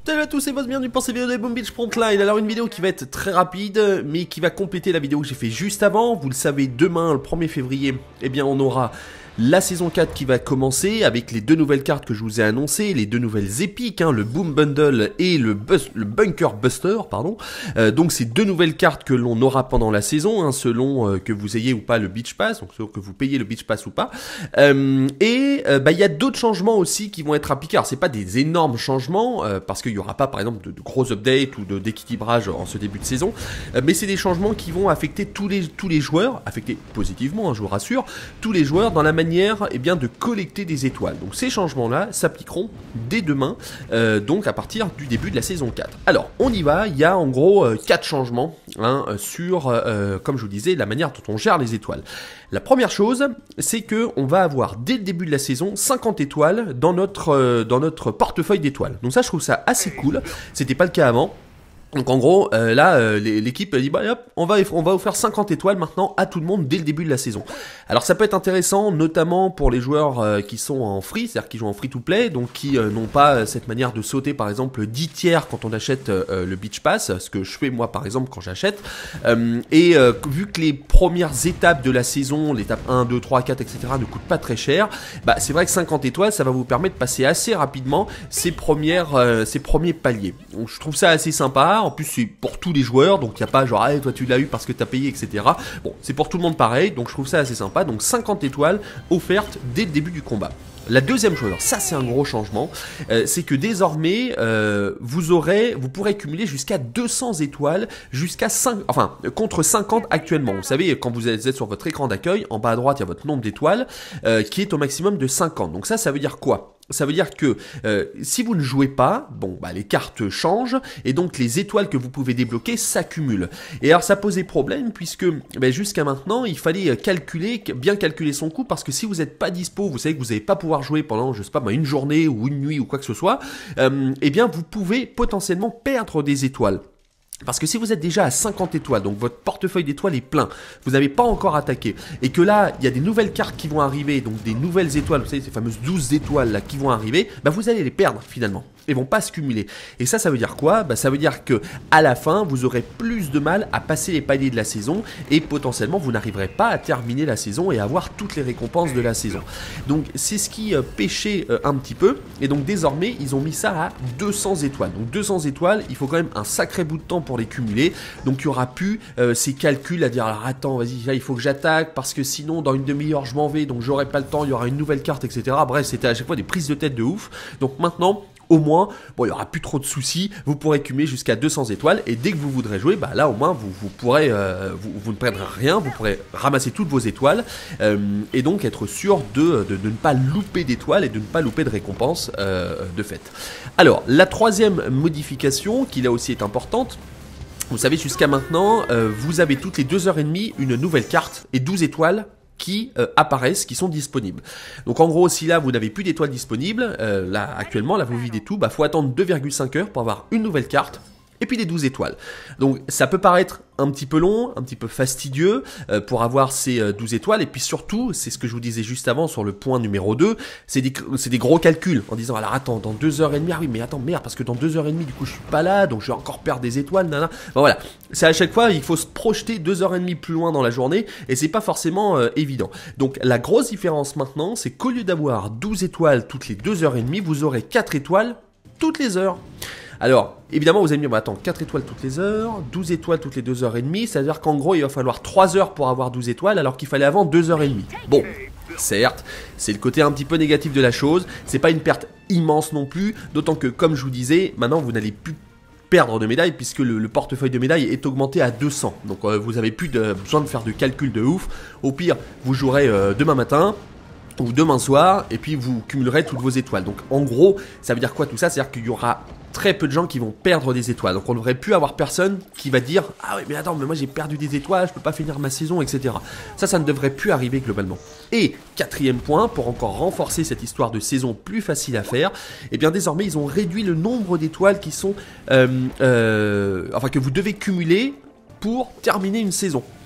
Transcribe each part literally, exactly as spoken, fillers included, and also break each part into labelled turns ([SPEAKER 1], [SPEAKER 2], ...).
[SPEAKER 1] Salut à tous et bienvenue pour cette vidéo de Boom Beach Frontline. Alors une vidéo qui va être très rapide mais qui va compléter la vidéo que j'ai fait juste avant. Vous le savez, demain le premier février, eh bien on aura la saison quatre qui va commencer avec les deux nouvelles cartes que je vous ai annoncées, les deux nouvelles épiques, hein, le Boom Bundle et le, bus, le Bunker Buster, pardon. Euh, donc c'est deux nouvelles cartes que l'on aura pendant la saison, hein, selon euh, que vous ayez ou pas le Beach Pass, donc selon que vous payez le Beach Pass ou pas. Euh, et euh, bah il y a d'autres changements aussi qui vont être appliqués. Alors c'est pas des énormes changements euh, parce qu'il y aura pas par exemple de, de gros updates ou d'équilibrage en ce début de saison, euh, mais c'est des changements qui vont affecter tous les tous les joueurs, affecter positivement, hein, je vous rassure, tous les joueurs dans la manière eh bien, de collecter des étoiles. Donc ces changements-là s'appliqueront dès demain, euh, donc à partir du début de la saison quatre. Alors, on y va, il y a en gros euh, quatre changements hein, sur, euh, comme je vous disais, la manière dont on gère les étoiles. La première chose, c'est que on va avoir dès le début de la saison cinquante étoiles dans notre, euh, dans notre portefeuille d'étoiles. Donc ça, je trouve ça assez cool. C'était pas le cas avant. Donc en gros, euh, là, euh, l'équipe dit bah hop, on va on va offrir cinquante étoiles maintenant à tout le monde dès le début de la saison. Alors ça peut être intéressant, notamment pour les joueurs euh, qui sont en free, c'est-à-dire qui jouent en free-to-play, donc qui euh, n'ont pas euh, cette manière de sauter par exemple dix tiers quand on achète euh, le Beach Pass, ce que je fais moi par exemple quand j'achète. Euh, et euh, vu que les premières étapes de la saison, l'étape un, deux, trois, quatre, et cetera ne coûtent pas très cher, bah c'est vrai que cinquante étoiles, ça va vous permettre de passer assez rapidement ces premières, euh, ces premiers paliers. Donc je trouve ça assez sympa. En plus c'est pour tous les joueurs, donc il n'y a pas genre hey, toi tu l'as eu parce que tu as payé, et cetera. Bon, c'est pour tout le monde pareil, donc je trouve ça assez sympa. Donc cinquante étoiles offertes dès le début du combat. La deuxième chose, alors ça c'est un gros changement, euh, c'est que désormais euh, vous aurez, vous pourrez cumuler jusqu'à deux cents étoiles, jusqu'à cinq, enfin contre cinquante actuellement. Vous savez, quand vous êtes sur votre écran d'accueil, en bas à droite il y a votre nombre d'étoiles euh, qui est au maximum de cinquante. Donc ça, ça veut dire quoi ? Ça veut dire que euh, si vous ne jouez pas, bon bah les cartes changent et donc les étoiles que vous pouvez débloquer s'accumulent. Et alors ça posait problème puisque bah, jusqu'à maintenant il fallait calculer, bien calculer son coût, parce que si vous n'êtes pas dispo, vous savez que vous n'allez pas pouvoir jouer pendant je sais pas bah, une journée ou une nuit ou quoi que ce soit, euh, eh bien vous pouvez potentiellement perdre des étoiles. Parce que si vous êtes déjà à cinquante étoiles, donc votre portefeuille d'étoiles est plein, vous n'avez pas encore attaqué, et que là, il y a des nouvelles cartes qui vont arriver, donc des nouvelles étoiles, vous savez, ces fameuses douze étoiles là qui vont arriver, bah vous allez les perdre finalement, et vont pas se cumuler. Et ça, ça veut dire quoi ? Bah ça veut dire que à la fin, vous aurez plus de mal à passer les paliers de la saison, et potentiellement, vous n'arriverez pas à terminer la saison et à avoir toutes les récompenses de la saison. Donc c'est ce qui euh, pêchait euh, un petit peu, et donc désormais, ils ont mis ça à deux cents étoiles. Donc deux cents étoiles, il faut quand même un sacré bout de temps pour pour les cumuler, donc il y aura plus euh, ces calculs à dire alors attends vas-y là il faut que j'attaque parce que sinon dans une demi-heure je m'en vais donc j'aurai pas le temps, il y aura une nouvelle carte, etc. Bref, c'était à chaque fois des prises de tête de ouf. Donc maintenant au moins, bon, il n'y aura plus trop de soucis, vous pourrez cumuler jusqu'à deux cents étoiles, et dès que vous voudrez jouer, bah là au moins vous, vous pourrez, euh, vous, vous ne perdrez rien, vous pourrez ramasser toutes vos étoiles, euh, et donc être sûr de, de, de ne pas louper d'étoiles et de ne pas louper de récompenses euh, de fait. Alors, la troisième modification, qui là aussi est importante, vous savez, jusqu'à maintenant, euh, vous avez toutes les deux heures et demie une nouvelle carte et douze étoiles qui euh, apparaissent, qui sont disponibles. Donc en gros, si là vous n'avez plus d'étoiles disponibles, euh, là actuellement, là vous videz tout, bah faut attendre deux virgule cinq heures pour avoir une nouvelle carte et puis les douze étoiles. Donc ça peut paraître un petit peu long, un petit peu fastidieux euh, pour avoir ces euh, douze étoiles, et puis surtout, c'est ce que je vous disais juste avant sur le point numéro deux, c'est des, des gros calculs en disant alors attends, dans deux heures et demie, ah oui mais attends merde, parce que dans deux heures et demie du coup je suis pas là, donc je vais encore perdre des étoiles, nana. Bon voilà, c'est à chaque fois il faut se projeter deux heures et demie plus loin dans la journée, et c'est pas forcément euh, évident. Donc la grosse différence maintenant, c'est qu'au lieu d'avoir douze étoiles toutes les deux heures et demie, vous aurez quatre étoiles toutes les heures. Alors, évidemment, vous allez me dire, bah, attends, quatre étoiles toutes les heures, douze étoiles toutes les deux heures et demie, c'est-à-dire qu'en gros, il va falloir trois heures pour avoir douze étoiles, alors qu'il fallait avant deux heures et demie. Bon, certes, c'est le côté un petit peu négatif de la chose, c'est pas une perte immense non plus, d'autant que, comme je vous disais, maintenant, vous n'allez plus perdre de médailles, puisque le, le portefeuille de médailles est augmenté à deux cents. Donc, euh, vous n'avez plus de, besoin de faire de calcul de ouf. Au pire, vous jouerez euh, demain matin, ou demain soir, et puis vous cumulerez toutes vos étoiles. Donc en gros, ça veut dire quoi tout ça? C'est-à-dire qu'il y aura très peu de gens qui vont perdre des étoiles. Donc on ne devrait plus avoir personne qui va dire « Ah oui mais attends, mais moi j'ai perdu des étoiles, je peux pas finir ma saison, et cetera » Ça, ça ne devrait plus arriver globalement. Et quatrième point, pour encore renforcer cette histoire de saison plus facile à faire, et bien désormais ils ont réduit le nombre d'étoiles qui sont... Euh, euh, enfin que vous devez cumuler pour terminer une saison.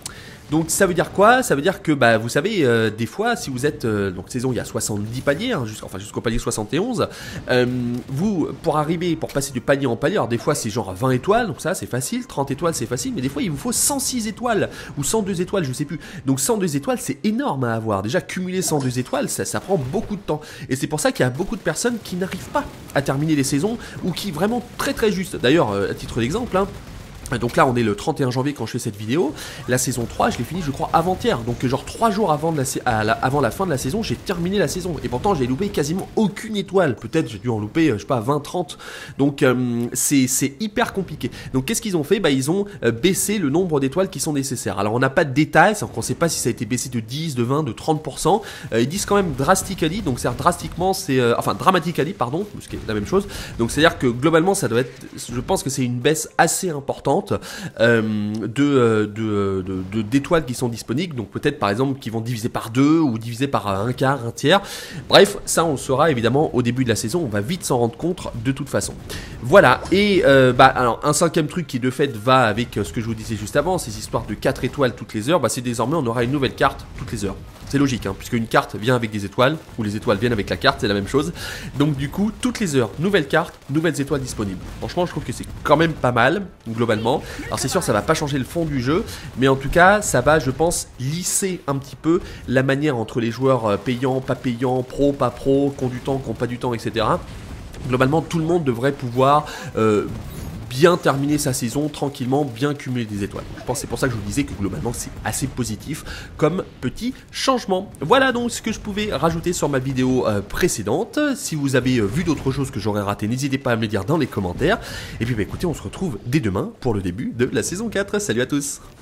[SPEAKER 1] Donc ça veut dire quoi? Ça veut dire que bah vous savez euh, des fois si vous êtes euh, donc saison il y a soixante-dix paliers hein, jusqu'à enfin, jusqu'au palier soixante et onze, euh, vous pour arriver pour passer de palier en palier, alors des fois c'est genre vingt étoiles, donc ça c'est facile, trente étoiles c'est facile, mais des fois il vous faut cent six étoiles ou cent deux étoiles, je sais plus. Donc cent deux étoiles c'est énorme à avoir. Déjà cumuler cent deux étoiles ça, ça prend beaucoup de temps et c'est pour ça qu'il y a beaucoup de personnes qui n'arrivent pas à terminer les saisons ou qui vraiment très très juste. D'ailleurs euh, à titre d'exemple hein, donc là on est le trente et un janvier quand je fais cette vidéo. La saison trois je l'ai fini je crois avant-hier. Donc genre trois jours avant, de la, à la, avant la fin de la saison j'ai terminé la saison. Et pourtant j'ai loupé quasiment aucune étoile. Peut-être j'ai dû en louper je sais pas vingt trente. Donc euh, c'est hyper compliqué. Donc qu'est-ce qu'ils ont fait? Bah ils ont euh, baissé le nombre d'étoiles qui sont nécessaires. Alors on n'a pas de détails, on ne sait pas si ça a été baissé de dix, de vingt, de trente pour cent. euh, Ils disent quand même drastically. Donc c'est drastiquement c'est euh, enfin dramatically pardon, ce qui est la même chose. Donc c'est à dire que globalement ça doit être, je pense que c'est une baisse assez importante Euh, de, de, de, de, d'étoiles qui sont disponibles, donc peut-être par exemple qui vont diviser par deux ou diviser par un quart, un tiers. Bref, ça on le saura évidemment au début de la saison, on va vite s'en rendre compte de toute façon. Voilà, et euh, bah alors un cinquième truc qui de fait va avec ce que je vous disais juste avant, ces histoires de quatre étoiles toutes les heures, bah c'est désormais on aura une nouvelle carte toutes les heures. C'est logique, hein, puisque une carte vient avec des étoiles, ou les étoiles viennent avec la carte, c'est la même chose. Donc du coup, toutes les heures, nouvelles cartes, nouvelles étoiles disponibles. Franchement, je trouve que c'est quand même pas mal, globalement. Alors c'est sûr, ça va pas changer le fond du jeu, mais en tout cas, ça va, je pense, lisser un petit peu la manière entre les joueurs payants, pas payants, pro, pas pro, qui ont du temps, qui n'ont pas du temps, et cetera. Globalement, tout le monde devrait pouvoir... Euh, bien terminer sa saison tranquillement, bien cumuler des étoiles. Je pense que c'est pour ça que je vous disais que globalement c'est assez positif comme petit changement. Voilà donc ce que je pouvais rajouter sur ma vidéo euh, précédente. Si vous avez euh, vu d'autres choses que j'aurais raté, n'hésitez pas à me le dire dans les commentaires. Et puis bah écoutez, on se retrouve dès demain pour le début de la saison quatre. Salut à tous!